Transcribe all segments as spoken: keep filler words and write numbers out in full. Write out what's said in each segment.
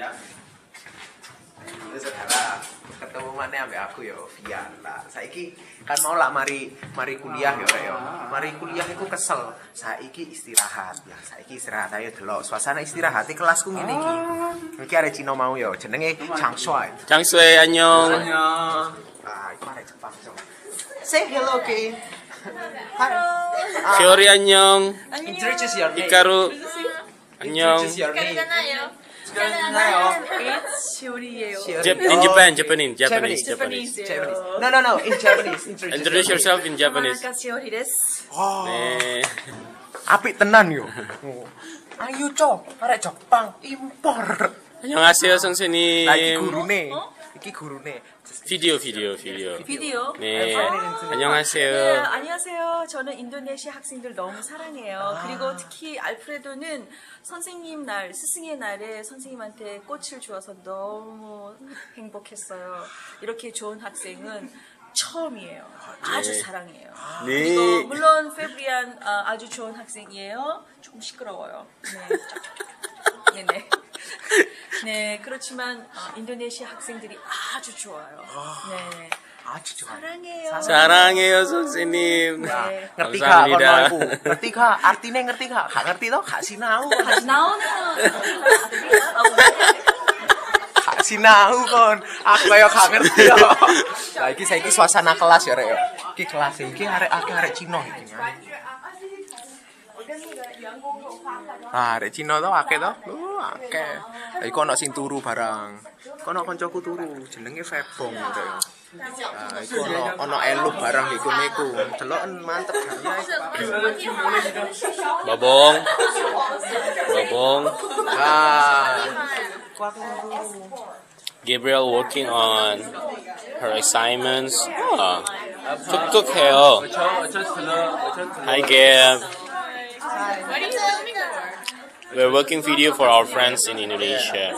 Ini saudara ketemu mana ambek aku ya Via lah. Saiki kan mau lah mari mari kuliah ya rek ya. Mari kuliah iku kesel. Saiki istirahat ya. Saiki istirahat ayo delok suasana istirahat di kelasku ngene iki. Iki arek Cina mau ya jenenge Chang Shuai. Chang Shuai annyeong. Annyeong. Ah, iku arek Jepang. Say hello ke. Hello. Fiori annyeong. Introduce your name. Hikaru annyeong. Introduce your name. It's Shiori예요. Jap- in Japan, Japanese, Japanese, Japanese. Japanese. Japanese. No, no, no. In Japanese. Introduce, Introduce yourself in Japanese. 아까 시오리です. Oh, 네. apik tenan yo. Ayo cok, arek Jepang impor. 안녕하세요, 선생님. Lah iki gurune. Iki gurune. Video, video, video. 비디오. 네. 네, 안녕하세요. 안녕하세요. 저는 인도네시아 학생들 너무 사랑해요. 그리고 특히 알프레도는 선생님 날, 스승의 날에 선생님한테 꽃을 주어서 너무 행복했어요. 이렇게 좋은 학생은 처음이에요. 아주 사랑해요. 네. 그리고 물론 페브리안 아, 아주 좋은 학생이에요. 조금 시끄러워요. 네. 네네. 네, 그렇지만 어, 인도네시아 학생들이 아주 좋아요. 네. 아주 좋아. 사랑해요. 사랑해요, 선생님. 네. Ngerti gak kon 감사합니다. iku? Ngerti gak? Artine ngerti gak? Gak ngerti to? Gak sinau. 다시 나오는 Gak sinau kon. Aku kaya gak ngerti yo. Lah iki saiki suasana kelas ya rek yo. Iki kelas iki arek akeh arek Cina iki. Ah, arek Cina to akeh to? Uh, akeh. Lah iku ono sing turu barang. Kono kancaku turu, jenenge Febong to. Ah, iku ono ono elu barang iku niku. Deloken mantep gaya iku. Babong. Babong. Ah. Gabriel working on her assignments. Ah, 툭툭 해요. Hi, Gab. What are you filming for? We're working video for our friends in Indonesia.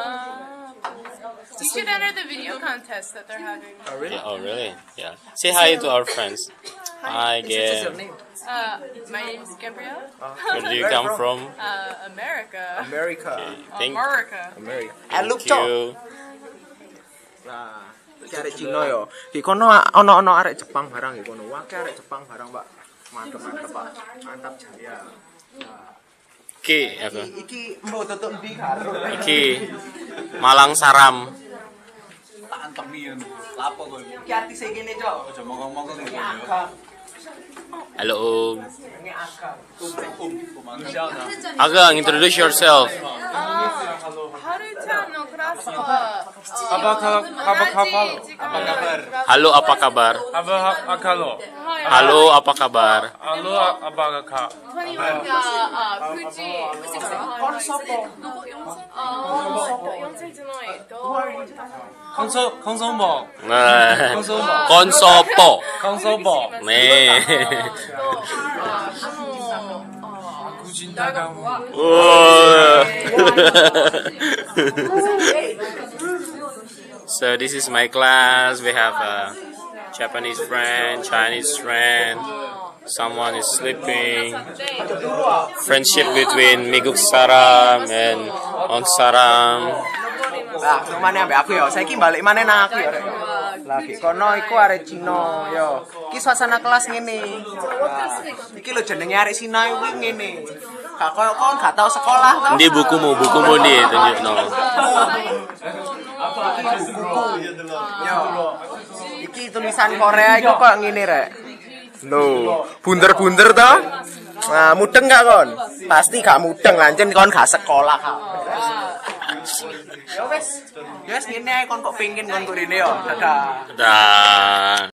You should enter the video contest that they're having. Oh, really? Yeah, oh, really? Yeah. Say hi to our friends. Hi, What's your Gab. name? Uh, my name is Gabrielle. Where do you come from? Uh, America. America. Thank America. America. Eh, thank look cok. you. Nah, iki arek Cina yo. Iki kono ono-ono arek Jepang barang iki kono. Akeh arek Jepang barang, Pak. Mantep-mantep, Pak. Mantap jaya. Iki apa? Iki iki mbok tutuk ndi karo. Iki Malang Saram. Tak antemi ngono. Lapo kowe? Iki artis e kene, Cok. Aja mongong-mongong iki. Agam. Halo Om. Jenenge Agam. Um, manusia na. Agang, introduce yourself. 하루차 너 크라스와 Apa kabar? Halo, apa kabar? Apa akalo? Halo, apa kabar? Halo apa kak? 토니가 아 굳이 Kon sopo? 어 영상 전화에 또 강서 강서모. 네. 강서모. 건소뽀. 강서모. 네. 굳이 나가. So this is my class. We have a Japanese friend, Chinese friend. Someone is sleeping. Friendship between Miguk Saram and On Saram. Lah, kemana ambek aku ya? Saiki balik maneh nang aku ya, Rek. Lagi kono iku arek Cina yo. Iki suasana kelas ngene. Nah, iki lho jenenge arek Cina kuwi ngene. Gak koyo kon gak tau sekolah to. Ndi bukumu? Bukumu ndi tunjukno. Yo. Iki tulisan Korea iku kok ngene, Rek. Lho, bunder-bunder to? Nah, mudeng gak kon? Pasti gak mudeng, lancen kon gak sekolah kak. Ya wes, ya wes ngene ae kon kok pengin kon kurine yo. Dadah. Dah.